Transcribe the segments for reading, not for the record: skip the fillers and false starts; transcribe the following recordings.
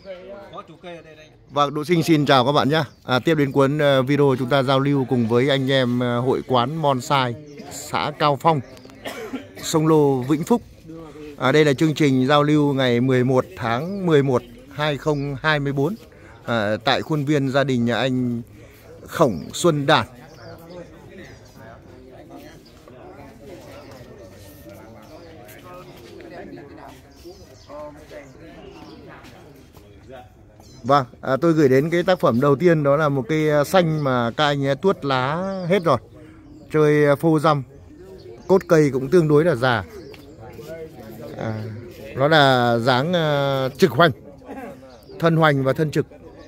Vâng, Độ Sinh xin chào các bạn nhé. Tiếp đến cuốn video chúng ta giao lưu cùng với anh em hội quán bonsai xã Cao Phong, Sông Lô, Vĩnh Phúc. Đây là chương trình giao lưu ngày 11 tháng 11 2024 tại khuôn viên gia đình nhà anh Khổng Xuân Đạt. Vâng, tôi gửi đến cái tác phẩm đầu tiên, đó là một cây xanh mà các anh ấy tuốt lá hết rồi, chơi phô răm, cốt cây cũng tương đối là già. Nó là dáng trực hoành, thân hoành và thân trực.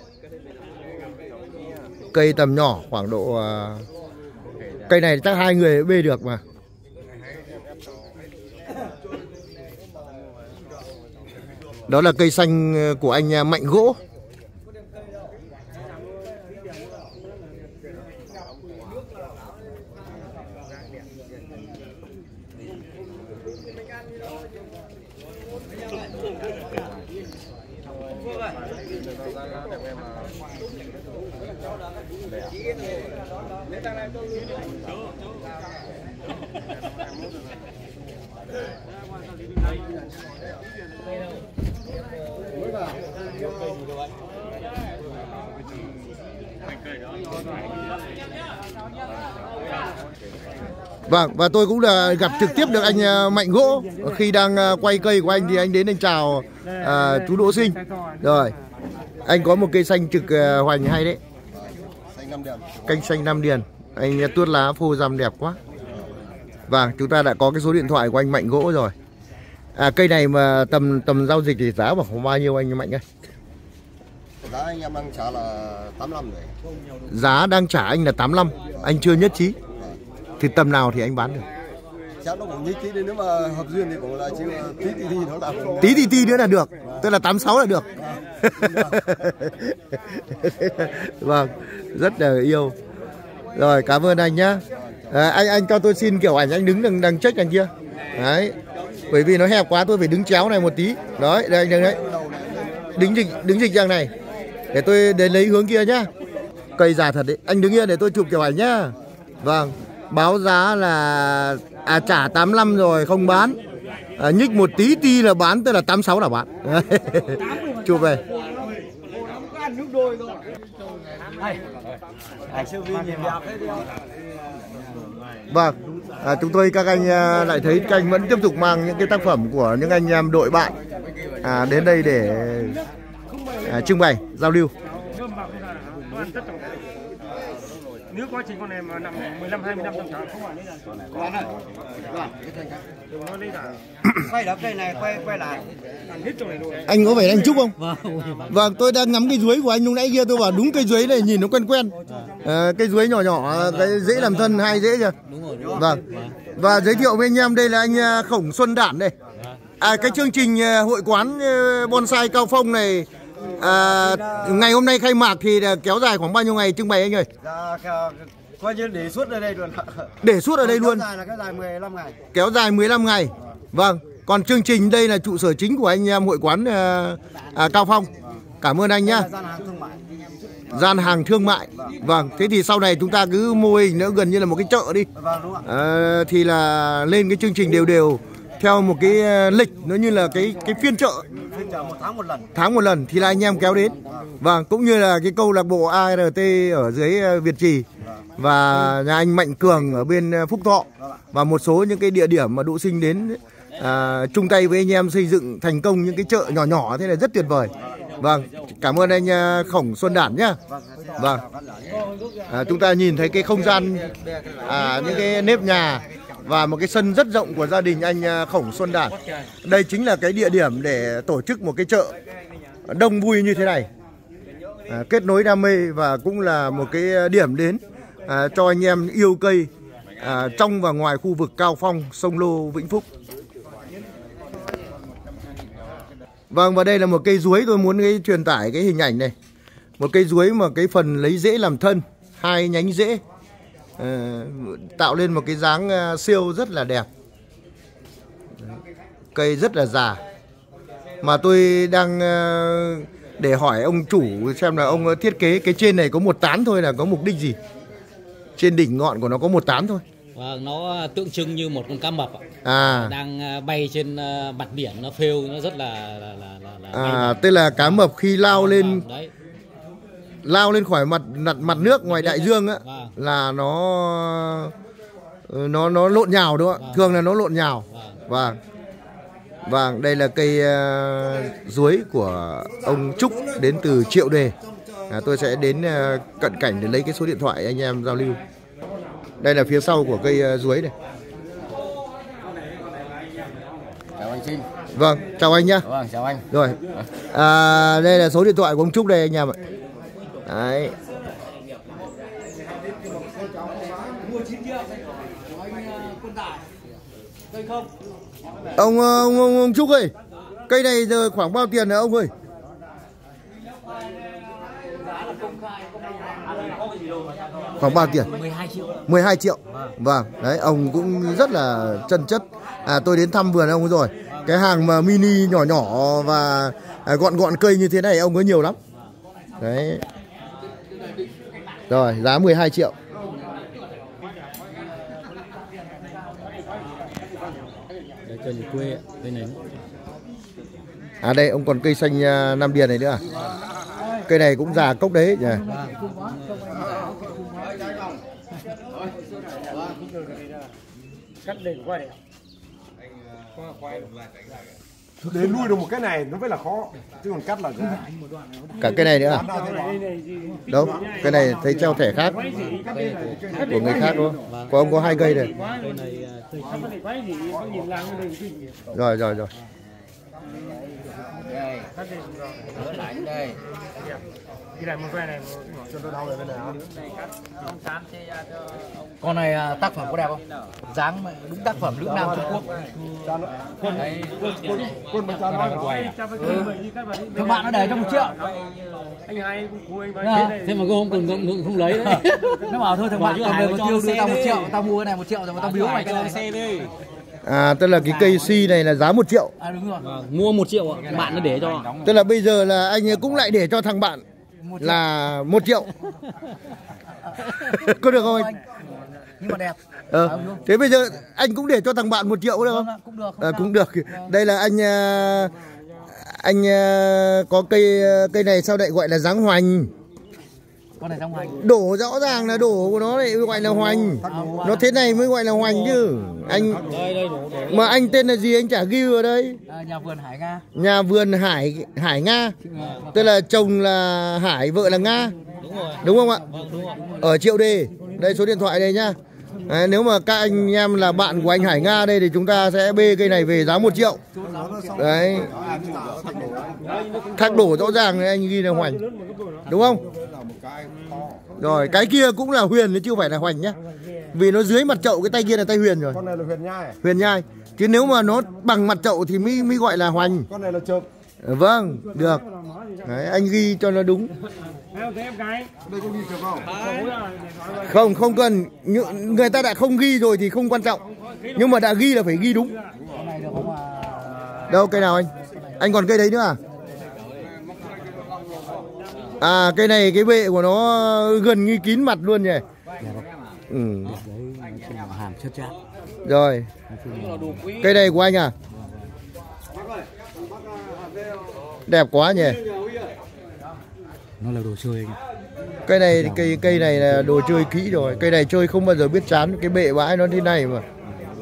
Cây tầm nhỏ, khoảng độ cây này chắc 2 người bê được mà. Đó là cây xanh của anh Mạnh Gỗ. Vâng, và tôi cũng là gặp trực tiếp được anh Mạnh Gỗ. Khi đang quay cây của anh thì anh đến anh chào chú Độ Sinh. Rồi, anh có một cây xanh trực hoành hay đấy. Canh xanh 5 điền. Anh tuốt lá phô răm đẹp quá. Vâng, chúng ta đã có cái số điện thoại của anh Mạnh Gỗ rồi. Cây này mà tầm giao dịch thì giá khoảng bao nhiêu anh Mạnh ơi? Giá anh em đang trả là 85 rồi. Giá đang trả anh là 85, anh chưa nhất trí. Thì tầm nào thì anh bán được? Chắc nó cũng nhất trí, nếu mà hợp duyên thì cũng là chỉ tí nó là tí nữa là được. Tức là 86 là được. Vâng, rất là yêu. Rồi, cảm ơn anh nhá. Anh cho tôi xin kiểu ảnh anh đứng đằng check đằng kia. Đấy. Bởi vì nó hẹp quá tôi phải đứng chéo này một tí. Đấy, đây anh đừng đấy. Đứng dịch đằng này. Để tôi đến lấy hướng kia nhá. Cây già thật đấy. Anh đứng yên để tôi chụp kiểu ảnh nhá. Vâng. Báo giá là trả 85 rồi không bán. Nhích một tí là bán, tức là 86 là bán. Chụp về. Vâng, chúng tôi các anh lại thấy các anh vẫn tiếp tục mang những cái tác phẩm của những anh em đội bạn đến đây để trưng bày, giao lưu. Nếu quá trình con này mà nằm 15-20 năm trong không phải lấy ra. Quay đó cây này quay lại. Anh có phải anh Trúc không? Vâng, tôi đang ngắm cây chuối của anh lúc nãy kia, tôi bảo đúng cây chuối này nhìn nó quen. Cây chuối nhỏ, cái dễ làm thân, hai dễ chưa? Vâng. Và giới thiệu với anh em, đây là anh Khổng Xuân Đạt đây. Cái chương trình hội quán bonsai Cao Phong này ngày hôm nay khai mạc thì kéo dài khoảng bao nhiêu ngày trưng bày anh ơi? Coi như để suốt ở đây luôn. Để suốt ở đây luôn. Kéo dài 15 ngày. Kéo dài 15 ngày. Vâng. Còn chương trình đây là trụ sở chính của anh em hội quán Cao Phong. Cảm ơn anh nhá. Gian hàng thương mại. Vâng. Thế thì sau này chúng ta cứ mô hình nó gần như là một cái chợ đi. Thì là lên cái chương trình đều theo một cái lịch, nó như là cái phiên chợ. Tháng một lần thì là anh em kéo đến. Vâng, cũng như là cái câu lạc bộ ART ở dưới Việt Trì và nhà anh Mạnh Cường ở bên Phúc Thọ, và một số những cái địa điểm mà Độ Sinh đến chung tay với anh em xây dựng thành công những cái chợ nhỏ thế này rất tuyệt vời. Vâng, cảm ơn anh Khổng Xuân Đạt nhá. Vâng, chúng ta nhìn thấy cái không gian, những cái nếp nhà và một cái sân rất rộng của gia đình anh Khổng Xuân Đạt. Đây chính là cái địa điểm để tổ chức một cái chợ đông vui như thế này, kết nối đam mê và cũng là một cái điểm đến cho anh em yêu cây trong và ngoài khu vực Cao Phong, Sông Lô, Vĩnh Phúc. Vâng, và đây là một cây chuối, tôi muốn truyền tải cái hình ảnh này. Một cây chuối mà cái phần lấy rễ làm thân, 2 nhánh rễ, tạo lên một cái dáng siêu rất là đẹp. Cây rất là già. Mà tôi đang để hỏi ông chủ xem là ông thiết kế cái trên này có một tán thôi là có mục đích gì. Trên đỉnh ngọn của nó có một tán thôi. Vâng, nó tượng trưng như một con cá mập đang bay trên mặt biển, nó phêu, nó rất là tức là cá mập khi lao lên đấy. Lao lên khỏi mặt nước ngoài đại dương á, là nó lộn nhào đúng không ạ? Thường là nó lộn nhào. Vâng, đây là cây ruối của ông Trúc đến từ Triệu Đề. Tôi sẽ đến cận cảnh để lấy cái số điện thoại anh em giao lưu. Đây là phía sau của cây ruối này. Chào anh Trinh. Vâng, chào anh nhá. Vâng, chào anh. Rồi, đây là số điện thoại của ông Trúc đây anh em ạ. Đấy. Ông Trúc ơi, cây này giờ khoảng bao tiền hả ông ơi? Khoảng bao tiền? 12 triệu. 12 triệu. Vâng, đấy ông cũng rất là chân chất. Tôi đến thăm vườn ông rồi. Cái hàng mà mini nhỏ nhỏ và gọn cây như thế này ông có nhiều lắm. Đấy. Rồi, giá 12 triệu. Đây cây này quê, cây này. Đây ông còn cây xanh Nam Điền này nữa à? Cây này cũng già cốc đấy nhỉ. Cắt đỉnh quay này. Để nuôi được một cái này nó phải là khó, chứ còn cắt là cả cái này nữa à? Đâu, cái này thấy treo thẻ khác của người khác đúng không? Của ông có 2 cây này. Rồi. Đây. Cái này một que này cho tôi đau rồi bên này hả? Con này tác phẩm có đẹp không? Dáng đúng tác phẩm nữ nam Trung Quốc. Các bạn nó để cho 1 triệu. Anh hai của anh thế mà cô không lấy đấy. Nó bảo thôi thằng bạn cầm về một tiêu đưa tao 1 triệu, tao mua cái này 1 triệu rồi mà tao biếu mày cái này. Xe đi. Tức là cái cây si này là giá 1 triệu. Đúng rồi. Mua 1 triệu ạ, bạn nó để cho. Tức là bây giờ là anh cũng lại để cho thằng bạn là 1 triệu. Có được không anh? Nhưng mà đẹp. Thế bây giờ anh cũng để cho thằng bạn 1 triệu được không? Cũng được. Cũng được. Đây là anh có cây này sao lại gọi là dáng hoành? Con này dáng hoành. Đổ rõ ràng là đổ của nó lại gọi là hoành. Nó thế này mới gọi là hoành chứ. Anh mà anh tên là gì anh chả ghi vào đây. Nhà vườn Hải Nga. Nhà vườn Hải Nga. Tức là chồng là Hải, vợ là Nga. Đúng không ạ? Ở Triệu Đề. Đây số điện thoại đây nhá. Nếu mà các anh em là bạn của anh Hải Nga đây thì chúng ta sẽ bê cây này về giá 1 triệu. Đấy. Thác đổ rõ ràng anh ghi là hoành. Đúng không? Rồi, cái kia cũng là huyền chứ chưa phải là hoành nhá. Vì nó dưới mặt chậu, cái tay kia là tay huyền rồi. Con này là huyền nhai. Huyền nhai. Chứ nếu mà nó bằng mặt chậu thì mới gọi là hoành. Con này là chộp. Vâng, được. Đấy, anh ghi cho nó đúng. Đây có ghi chộp không? Không cần. Người ta đã không ghi rồi thì không quan trọng. Nhưng mà đã ghi là phải ghi đúng. Đâu, cây nào anh? Anh còn cây đấy nữa à? Cây này cái bệ của nó gần như kín mặt luôn nhỉ. Rồi. Cây này của anh à? Đẹp quá nhỉ. Nó là đồ chơi anh. Cây này là đồ chơi kỹ rồi. Cây này chơi không bao giờ biết chán. Cái bệ bãi nó thế này mà.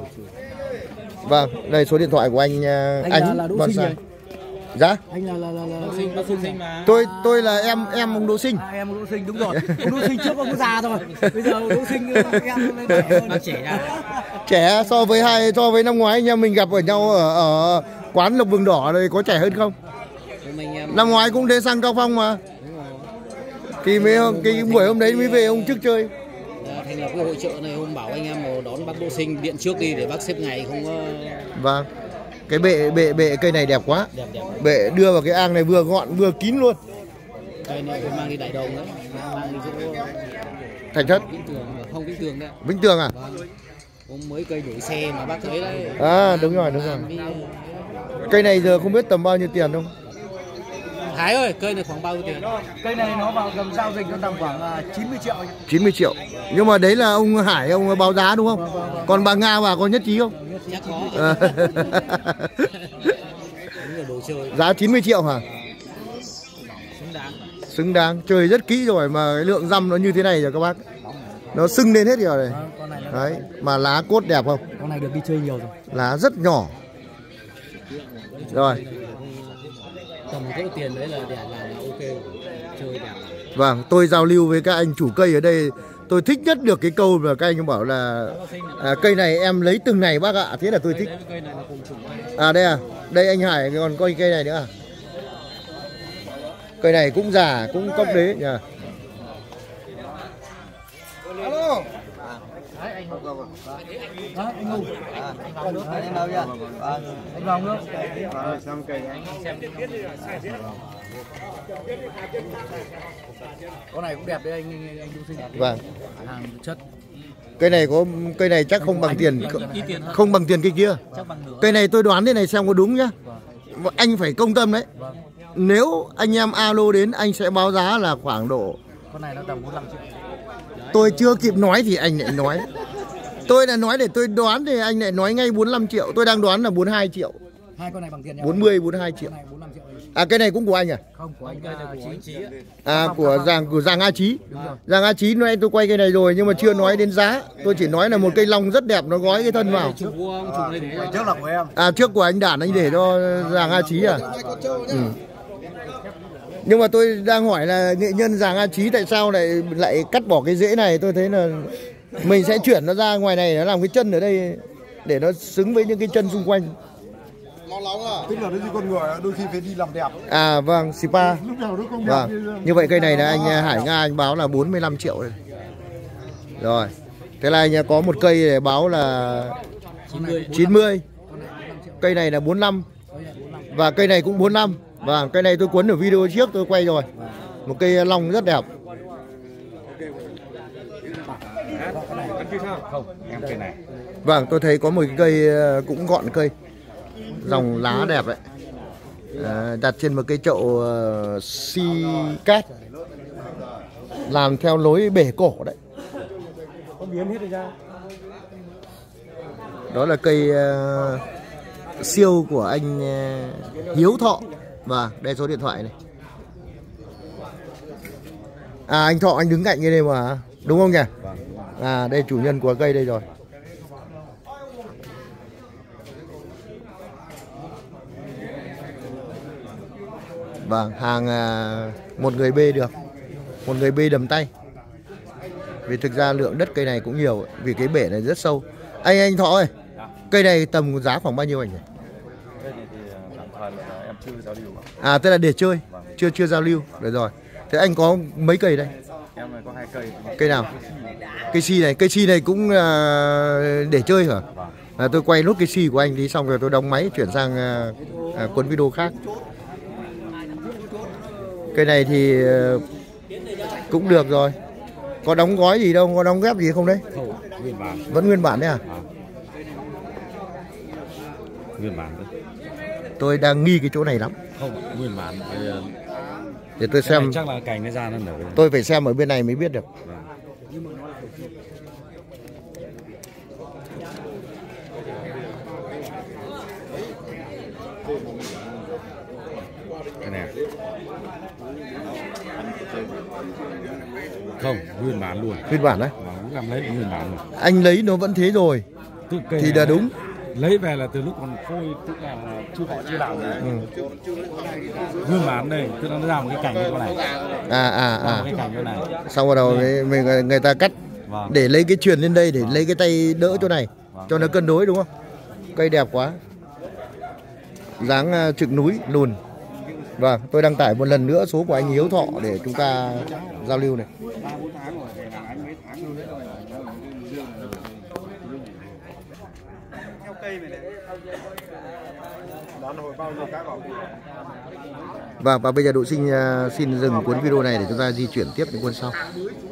Vâng, đây số điện thoại của anh là Đỗ Sinh rồi. Dạ? Anh là Đỗ Sinh mà. Tôi là em ông Đỗ Sinh. Em ông Đỗ Sinh đúng rồi. Ông Đỗ Sinh trước ông già rồi. Bây giờ Đỗ Sinh em lên trẻ hơn. Trẻ ra. Trẻ so với năm ngoái anh em mình gặp ở nhau ở quán Lộc Vừng Đỏ rồi có trẻ hơn không? Năm ngoái cũng đến sang Cao Phong mà. Thì cái buổi hôm đấy mới về ông trước chơi. Thành lập cái hội chợ này hôm bảo anh em đón bác Đỗ Sinh điện trước đi để bác xếp ngày không có. Vâng. Cái bệ cây này đẹp quá. Đẹp. Bệ đưa vào cái ang này vừa gọn vừa kín luôn. Cây này phải mang đi Đại Đồng đấy, mang đi chỗ Thành Thất. Không Vĩnh Tường đấy. Vĩnh Tường à? Vâng. Có mấy cây đổi xe mà bác thấy đấy. Đúng rồi. Cây này giờ không biết tầm bao nhiêu tiền không? Hải ơi, cây này khoảng bao nhiêu tiền? Cây này nó vào tầm giao dịch nó tầm khoảng 90 triệu. 90 triệu. Nhưng mà đấy là ông Hải ông báo giá đúng không? Còn bà Nga bà có nhất trí không? Chắc có. Giá 90 triệu hả? Xứng đáng. Chơi rất kỹ rồi mà cái lượng răm nó như thế này rồi các bác. Nó sưng lên hết rồi này. Đấy, mà lá cốt đẹp không? Con này được đi chơi nhiều rồi. Lá rất nhỏ. Rồi. Tầm một cỗ tiền đấy là ok. Chơi đẹp. Vâng, tôi giao lưu với các anh chủ cây ở đây, tôi thích nhất được cái câu là các anh bảo là cây này em lấy từng này bác ạ. Thế là tôi thích. À đây à, đây anh Hải còn coi cây này nữa à? Cây này cũng già, cũng cốc đế nhỉ. Alo. Anh Hùng. Anh Hùng. Anh đâu nha? Anh Hùng nữa. Xong cây anh xem điện tiết con này cũng đẹp đấy anh Du Sinh. Vâng. Hàng chất. Cây này chắc không bằng tiền, không bằng tiền cây kia. Cây này tôi đoán thế này xem có đúng nhá. Anh phải công tâm đấy. Nếu anh em alo đến anh sẽ báo giá là khoảng độ. Con này nó tầm 45 triệu. Tôi chưa kịp nói thì anh lại nói. Tôi là nói để tôi đoán thì anh lại nói ngay 45 triệu. Tôi đang đoán là 42 triệu. Hai con này bằng tiền nhau. 40, 42 triệu. À cái này cũng của anh à? Không, của anh Chí. À của Giàng A Chí. Giàng A Chí nói tôi quay cây này rồi nhưng mà chưa nói đến giá. Tôi chỉ nói là một cây long rất đẹp, nó gói cái thân vào. Trước là của em. À trước của anh Đản anh để cho Giàng A Chí à? Ừ. Nhưng mà tôi đang hỏi là nghệ nhân Giàng A Chí tại sao lại cắt bỏ cái rễ này. Tôi thấy là mình sẽ chuyển nó ra ngoài này, nó làm cái chân ở đây để nó xứng với những cái chân xung quanh. Tức là nó như con người đôi khi phải đi làm đẹp. À vâng, spa. Lúc nào nó không đẹp. Vâng. Như vậy cây này là anh Hải Nga anh báo là 45 triệu này. Rồi. Thế là anh có một cây để báo là 90. Cây này là 45. Và cây này cũng 45. Và cây này tôi cuốn ở video trước tôi quay rồi. Một cây long rất đẹp. Vâng, tôi thấy có một cái cây cũng gọn cây. Dòng lá đẹp đấy. Đặt trên một cái chậu si cát. Làm theo lối bể cổ đấy. Đó là cây siêu của anh Hiếu Thọ. Và đây số điện thoại này. À anh Thọ anh đứng cạnh cái này mà. Đúng không nhỉ? À đây chủ nhân của cây đây rồi. Vâng, hàng một người bê được. Một người bê đầm tay. Vì thực ra lượng đất cây này cũng nhiều. Vì cái bể này rất sâu. Anh Thọ ơi, cây này tầm giá khoảng bao nhiêu anh nhỉ? Cây này thì tạm thời là em chưa giao lưu. À tức là để chơi, chưa giao lưu. Được rồi. Thế anh có mấy cây đây? Em này có 2 cây. Cây nào? Cây si này cũng để chơi hả? Tôi quay nốt cây si của anh đi xong rồi tôi đóng máy chuyển sang cuốn video khác. Cây này thì cũng được rồi. Có đóng gói gì đâu, có đóng ghép gì không đấy? Không, nguyên bản. Vẫn nguyên bản đấy à? Nguyên bản đấy. Tôi đang nghi cái chỗ này lắm. Không, nguyên bản. Để tôi xem. Chắc là cành nó ra nó nở. Tôi phải xem ở bên này mới biết được. Cái này. Không, nguyên bản luôn. Nguyên bản đấy. Em lấy nguyên bản luôn. Anh lấy nó vẫn thế rồi. Thì là đúng. Lấy về là từ lúc còn phôi, tức là họ chưa làm gì. Nguyên bản đây, tức là nó ra một cái cành như thế này. Cái cành như này. Xong rồi đầu người ta cắt để lấy cái truyền lên đây để lấy cái tay đỡ chỗ này cho nó cân đối đúng không? Cây đẹp quá. Dáng trực núi lùn. Vâng, tôi đăng tải một lần nữa số của anh Hiếu Thọ để chúng ta giao lưu này. Và bây giờ Độ Sinh xin dừng cuốn video này để chúng ta di chuyển tiếp đến cuốn sau.